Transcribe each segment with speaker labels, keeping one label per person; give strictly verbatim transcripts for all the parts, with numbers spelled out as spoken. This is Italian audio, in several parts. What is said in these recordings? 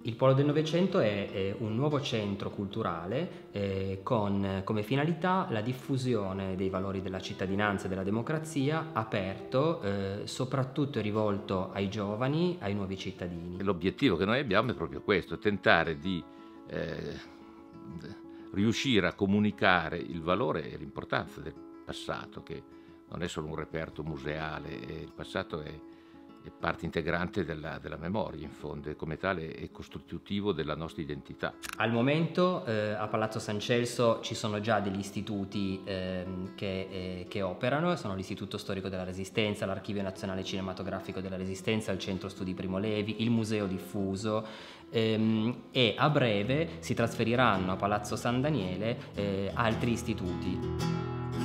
Speaker 1: Il Polo del Novecento è, è un nuovo centro culturale eh, con come finalità la diffusione dei valori della cittadinanza e della democrazia, aperto, eh, soprattutto rivolto ai giovani, ai nuovi cittadini.
Speaker 2: L'obiettivo che noi abbiamo è proprio questo, tentare di eh, riuscire a comunicare il valore e l'importanza del passato, che non è solo un reperto museale, il passato è è parte integrante della, della memoria, in fondo, e come tale è costitutivo della nostra identità.
Speaker 1: Al momento eh, a Palazzo San Celso ci sono già degli istituti eh, che, eh, che operano, sono l'Istituto Storico della Resistenza, l'Archivio Nazionale Cinematografico della Resistenza, il Centro Studi Primo Levi, il Museo Diffuso ehm, e a breve si trasferiranno a Palazzo San Daniele eh, altri istituti.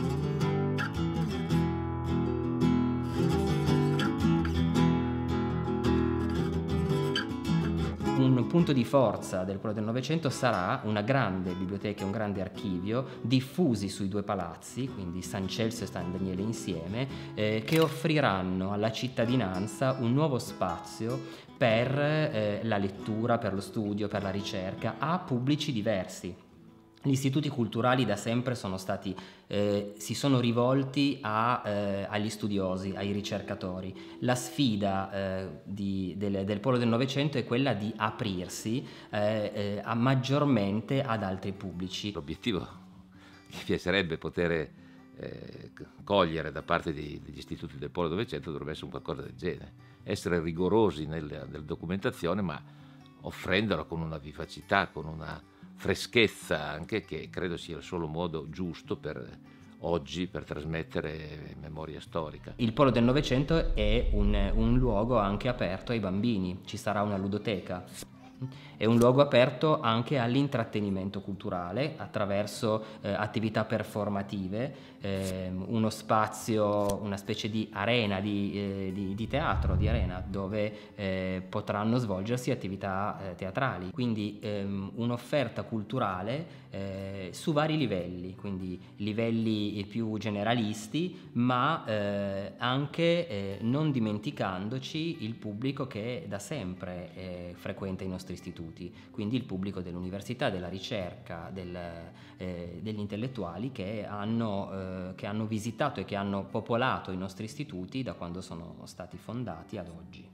Speaker 1: Un punto di forza del Polo del Novecento sarà una grande biblioteca e un grande archivio diffusi sui due palazzi, quindi San Celso e San Daniele insieme, eh, che offriranno alla cittadinanza un nuovo spazio per eh, la lettura, per lo studio, per la ricerca, a pubblici diversi. Gli istituti culturali da sempre sono stati, eh, si sono rivolti a, eh, agli studiosi, ai ricercatori. La sfida eh, di, del, del Polo del Novecento è quella di aprirsi eh, eh, a maggiormente ad altri pubblici.
Speaker 2: L'obiettivo che mi piacerebbe poter eh, cogliere da parte di, degli istituti del Polo del Novecento dovrebbe essere un qualcosa del genere, essere rigorosi nel, nella documentazione, ma offrendola con una vivacità, con una freschezza anche, che credo sia il solo modo giusto per oggi per trasmettere memoria storica.
Speaker 1: Il Polo del Novecento è un, un luogo anche aperto ai bambini, ci sarà una ludoteca. È un luogo aperto anche all'intrattenimento culturale attraverso eh, attività performative, eh, uno spazio, una specie di arena di, eh, di, di teatro, di arena, dove eh, potranno svolgersi attività eh, teatrali. Quindi ehm, un'offerta culturale eh, su vari livelli, quindi livelli più generalisti, ma eh, anche eh, non dimenticandoci il pubblico che da sempre eh, frequenta i nostri istituti, quindi il pubblico dell'università, della ricerca, del, eh, degli intellettuali che hanno, eh, che hanno visitato e che hanno popolato i nostri istituti da quando sono stati fondati ad oggi.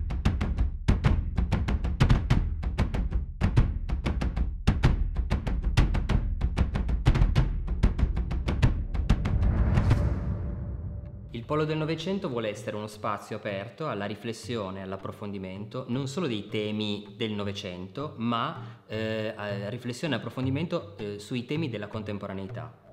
Speaker 1: Il Polo del Novecento vuole essere uno spazio aperto alla riflessione, all'approfondimento, non solo dei temi del Novecento, ma eh, a riflessione e approfondimento eh, sui temi della contemporaneità.